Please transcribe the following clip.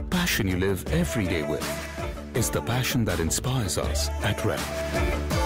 The passion you live every day with is the passion that inspires us at REM.